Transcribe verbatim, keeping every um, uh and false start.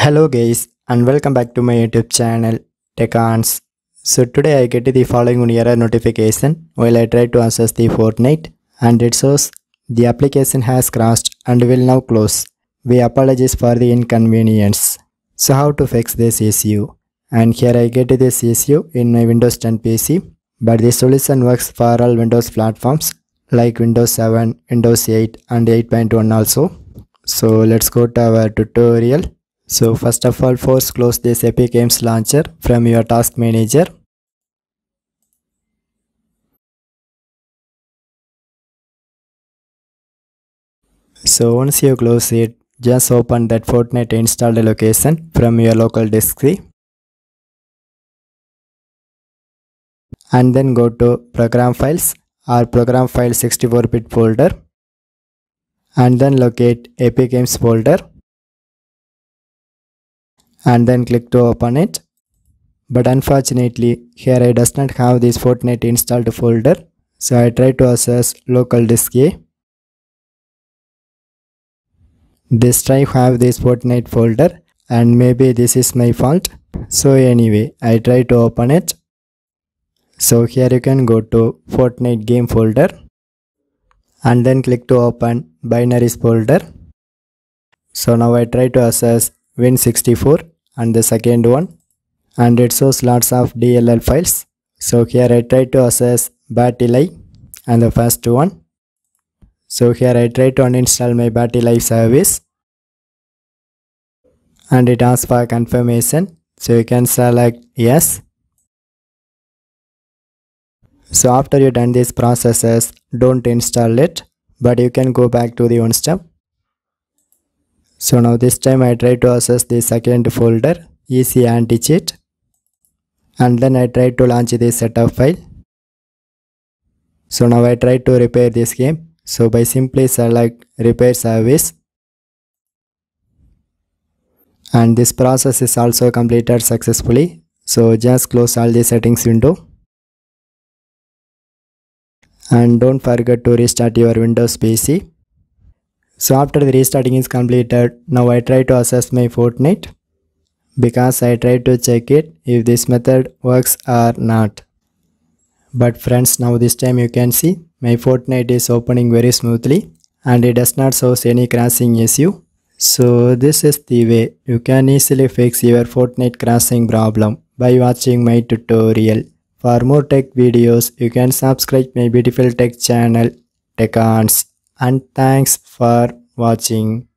Hello guys and welcome back to my YouTube channel TechAns. So today I get the following error notification while I try to access the Fortnite and it shows the application has crashed and will now close. We apologize for the inconvenience. So how to fix this issue? And here I get this issue in my Windows ten P C, but the solution works for all Windows platforms like Windows seven, Windows eight and eight point one also. So let's go to our tutorial. So first of all, force close this Epic Games launcher from your task manager. So once you close it, just open that Fortnite installed location from your local disk C. And then go to program files or program file sixty-four bit folder. And then locate Epic Games folder. And then click to open it. But unfortunately, here I does not have this Fortnite installed folder. So I try to access local disk A. This drive have this Fortnite folder and maybe this is my fault. So anyway, I try to open it. So here you can go to Fortnite game folder. And then click to open binaries folder. So now I try to access Win sixty-four and the second one. And it shows lots of D L L files. So here I try to access Batilai and the first one. So here I try to uninstall my Batilai service. And it asks for confirmation. So you can select yes. So after you done these processes, don't install it. But you can go back to the one step. So now this time I try to access the second folder, E C Anti-Cheat. And then I try to launch this setup file. So now I try to repair this game. So by simply select repair service. And this process is also completed successfully. So just close all the settings window. And don't forget to restart your Windows P C. So after the restarting is completed, now I try to access my Fortnite. Because I try to check it if this method works or not. But friends, now this time you can see my Fortnite is opening very smoothly and it does not show any crashing issue. So this is the way you can easily fix your Fortnite crashing problem by watching my tutorial. For more tech videos, you can subscribe my beautiful tech channel TechAns, and thanks for watching.